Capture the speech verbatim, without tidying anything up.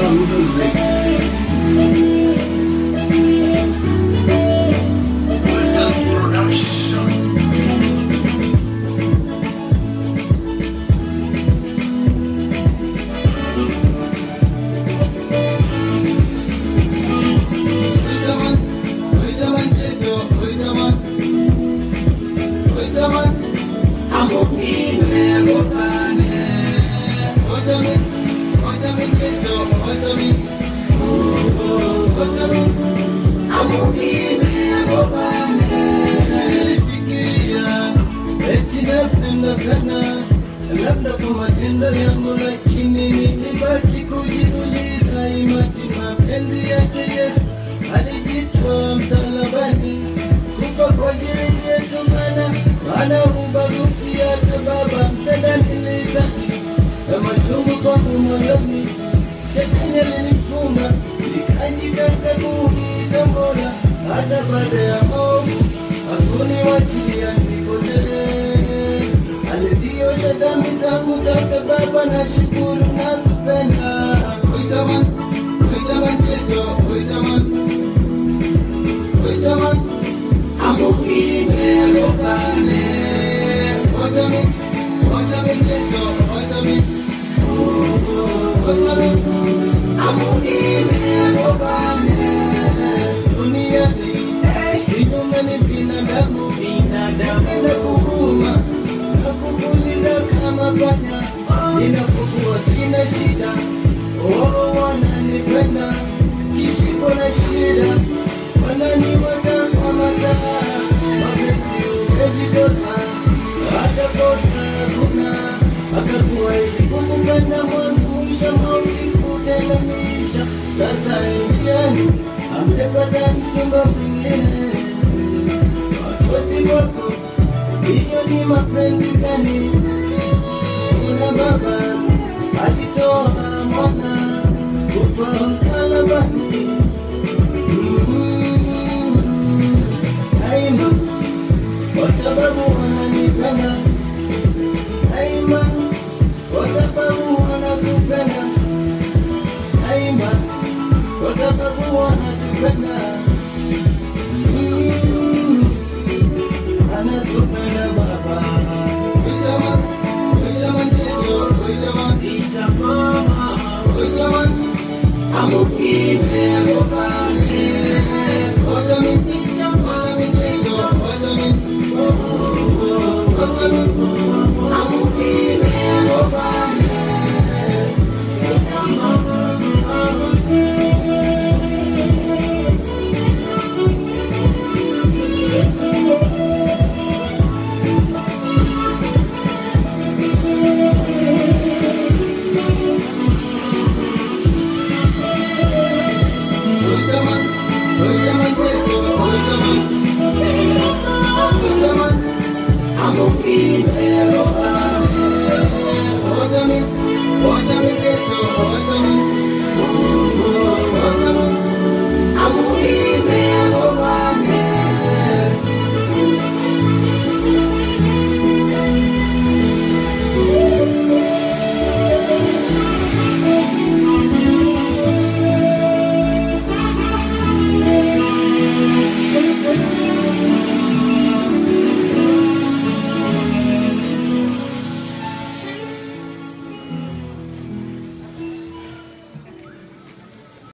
music. Wizards Production. Ochomin, Ochomin, jeiso, Ochomin, Ochomin, Ochomin, Ochomin, Ochomin, jeiso, Ochomin, Ochomin, Ochomin, nilifikiria eti napenda sana labda kwa matendo yangu, lakini nilibaki kujiuliza imati mapenzi yake Yesu alijitoa msalabani kufa kwa ajili yetu bana, maana ubaguzi hata baba mtenda nilitaki na machungu kwangu moyoni, shetani alinifuma nikajikaza kuita Mola, hata baada ya hofu hakuniwachilia nipotee. Aliziosha dhambi zangu, sasa Baba nashukuru na kupenda. Ochomin, Ochomin, jeiso, Ochomin, Ochomin, Ochomin, Ochomin, Ochomin, jeiso, Ochomin, Ochomin, Ochomin. Duniani kinyume ni binadamu, napenda kuhuma na kupuliza kama panya ninapokuwa sina shida. Oh, wananipenda kishiko na shida, wananiwacha kwa mataa, mapenzi huwezi toka, hata kosa hakuna, akakuwa hivi kukupenda mwanzo mwisho, mauti kutenganisha. Sasa njiani amepata mchumba mwingine, machozi wako hiyo ni mapenzi gani? Kuna baba alitoa mwana kufa msalabani. Mm-hmm. Daima kwa sababu wananipenda, daima kwa sababu wanakupenda, daima kwa sababu wanatupenda. Mm, anatupenda baba. Ochomin, Ochomin, jeiso, Ochomin, Ochomin, Ochomin, Ochomin, Ochomin, jeiso, Ochomin, Ochomin, Ochomin, Ochomin,